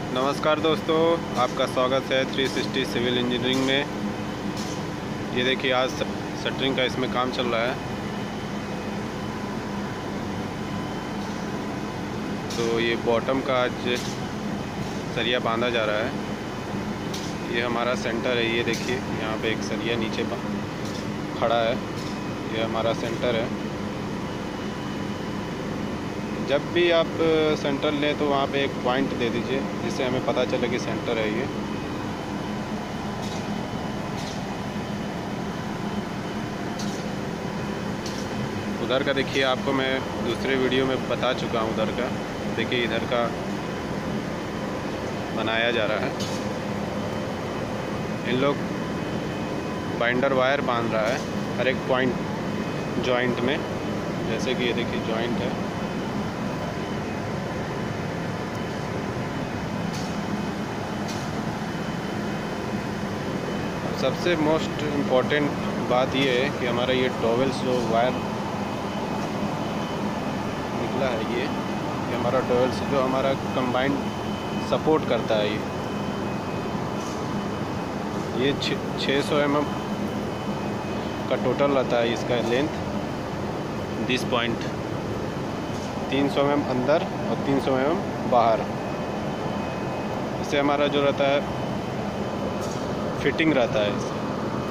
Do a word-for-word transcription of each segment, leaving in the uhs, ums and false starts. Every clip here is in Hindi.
नमस्कार दोस्तों, आपका स्वागत है थ्री सिक्सटी सिविल इंजीनियरिंग में। ये देखिए, आज शटरिंग का इसमें काम चल रहा है। तो ये बॉटम का आज सरिया बांधा जा रहा है। ये हमारा सेंटर है। ये देखिए, यहाँ पे एक सरिया नीचे खड़ा है। ये हमारा सेंटर है। जब भी आप सेंटर लें तो वहाँ पे एक पॉइंट दे दीजिए, जिससे हमें पता चले कि सेंटर है ये। उधर का देखिए, आपको मैं दूसरे वीडियो में बता चुका हूँ। उधर का देखिए, इधर का बनाया जा रहा है। इन लोग बाइंडर वायर बांध रहा है हर एक पॉइंट जॉइंट में। जैसे कि ये देखिए जॉइंट है। सबसे मोस्ट इम्पॉर्टेंट बात ये है कि हमारा ये टॉवेल्स जो वायर निकला है, ये ये हमारा टॉवेल्स जो हमारा कंबाइंड सपोर्ट करता है। ये ये छः सौ एम एम का टोटल रहता है इसका लेंथ। दिस पॉइंट तीन सौ एम एम अंदर और तीन सौ एम एम बाहर। इससे हमारा जो रहता है फिटिंग रहता है इससे।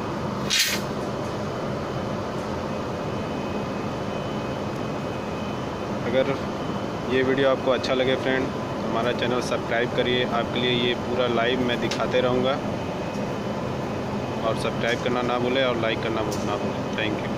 अगर ये वीडियो आपको अच्छा लगे फ्रेंड, तो हमारा चैनल सब्सक्राइब करिए। आपके लिए ये पूरा लाइव मैं दिखाते रहूँगा। और सब्सक्राइब करना ना भूलें और लाइक करना ना भूलें। Thank you.